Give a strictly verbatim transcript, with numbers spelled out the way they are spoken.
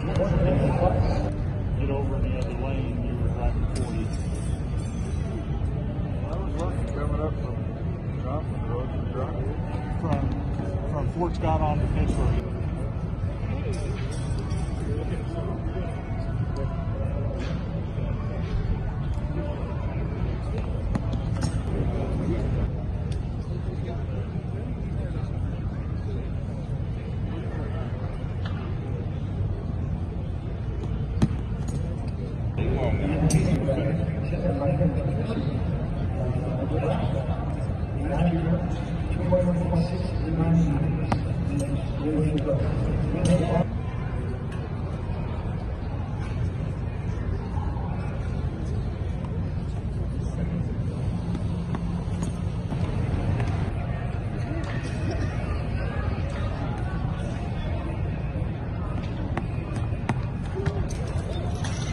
Get over in the other lane, you were driving forty. I was lucky coming up from Johnson Road to Johnson. From, from Fort Scott on to Pittsburgh. Thank you.